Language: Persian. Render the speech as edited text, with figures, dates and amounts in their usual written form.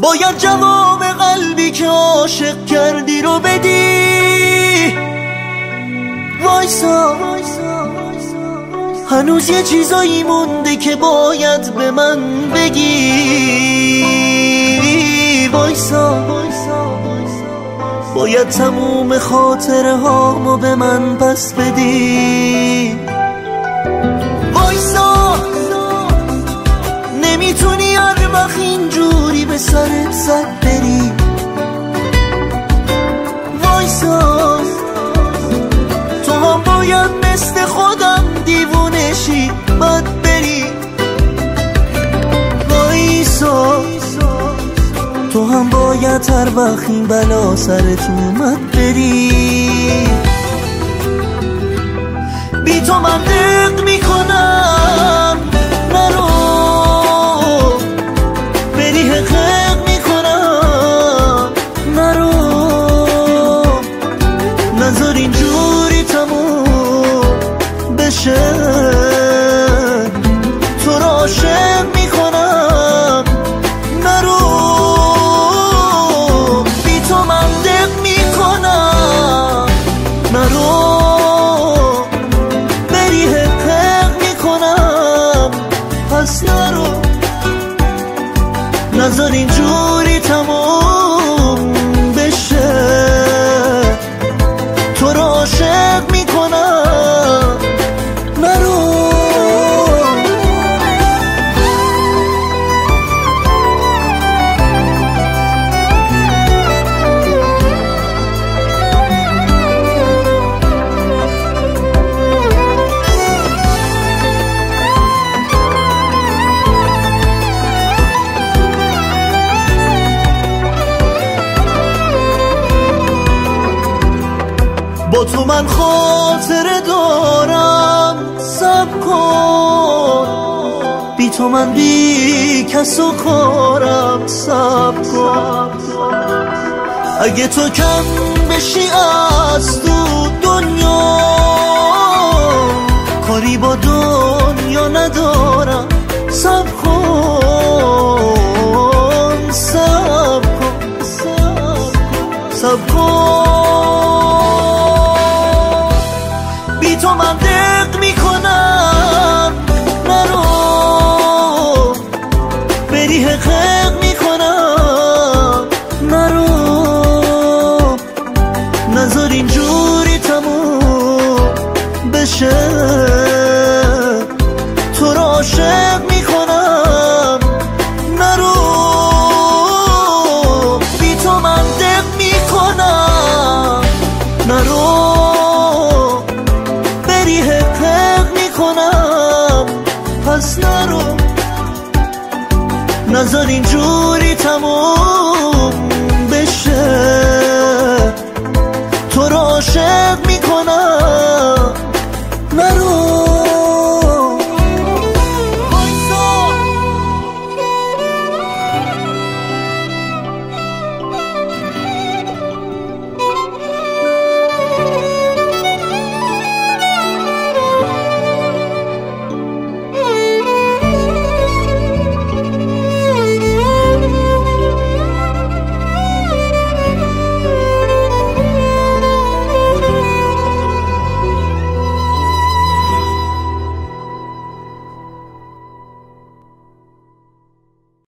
باید جواب قلبی که عاشق کردی رو بدی. وایسا هنوز یه چیزایی مونده که باید به من بگی. وایسا باید تموم خاطره هامو به من پس بدی. وایسا نمیتونی هر وقت اینجوری به سرت زد بری. وایسا تو هم باید مثل خودم دیوونشی بد بری. وایسا تو هم باید هر وقت این بلا سرت اومد بری. بی تو من دق میکنم نرو، بری حقق میکنم نرو. نذار اینجوری تموم بشه، تو رو عاشق میکنم نرو. بی تو من دق میکنم نرو، بری حقق میکنم پس نرو. نذار اینجوری تموم بشه، تو رو عاشق میکنم نرو. با تو من خاطره دارم صبر کن، بی تو من بی کس و کارم صبر کن. اگه تو کم بشی از تو دنیا، کاری با دنیا ندارم. صبر کن صبر کن صبر کن. بی تو من دق میکنم نرو، بری حقق میکنم نرو. نذار اینجوری تموم بشه، تو رو عاشق میکنم نرو. بی تو من دق میکنم نرو، پس نرو. نذار اینجوری تموم